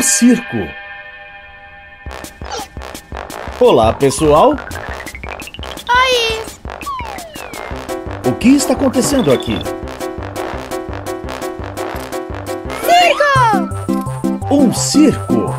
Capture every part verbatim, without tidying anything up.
circo. Olá, pessoal. Oi! O que está acontecendo aqui? Circo! Um circo?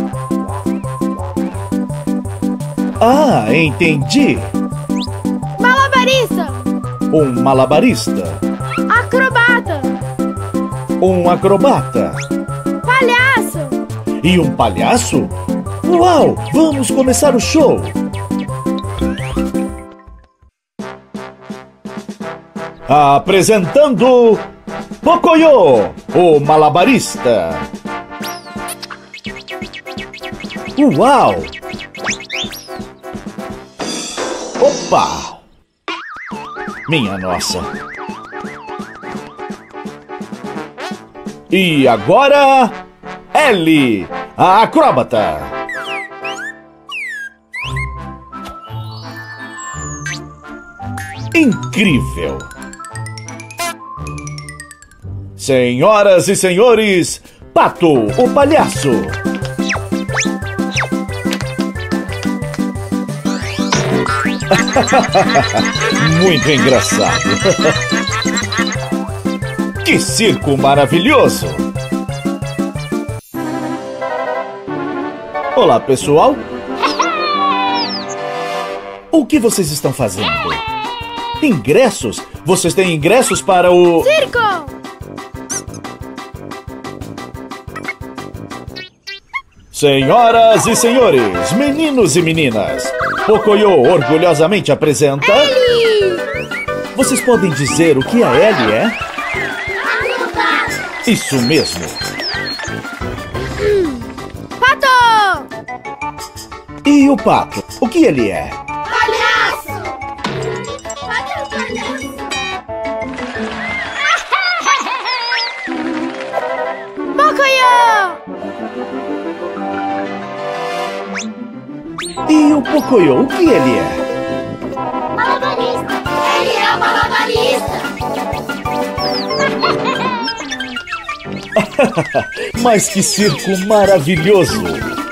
Ah, entendi. Malabarista! Um malabarista. Acrobata! Um acrobata. Palhaço! E um palhaço? Uau! Vamos começar o show! Apresentando Pocoyo, o malabarista. Uau! Opa! Minha nossa! E agora, Ellie, a acróbata. Incrível! Senhoras e senhores, Pato, o palhaço. Muito engraçado. Que circo maravilhoso! Olá, pessoal. O que vocês estão fazendo? Ingressos? Vocês têm ingressos para o... Circo! Senhoras e senhores, meninos e meninas, Pocoyo orgulhosamente apresenta... Ellie! Vocês podem dizer o que a Ellie é? Isso mesmo. Hum. Pato! E o Pato, o que ele é? Palhaço! Palhaço! Pocoyo! E o Pocoyo, o que ele é? Malabarista! Ele é o malabarista! Mas que circo maravilhoso!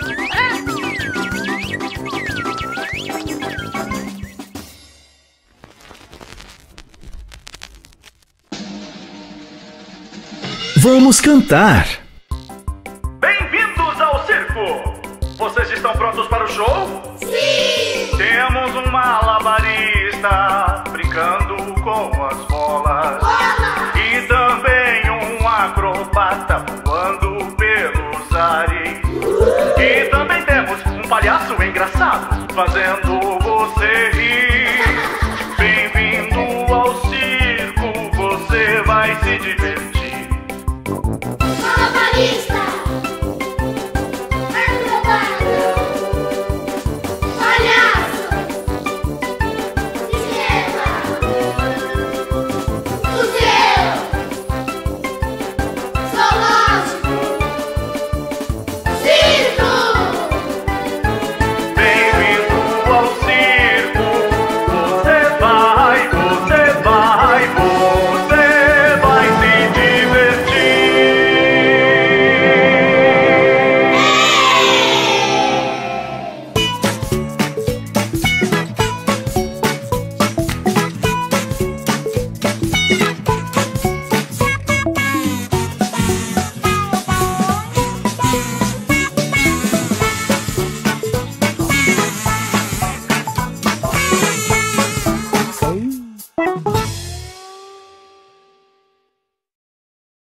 Vamos cantar! Bem-vindos ao circo! Vocês estão prontos para o show? Sim! Temos um malabarista brincando com as bolas. Bola! E também um acrobata voando pelos ares. E também temos um palhaço engraçado fazendo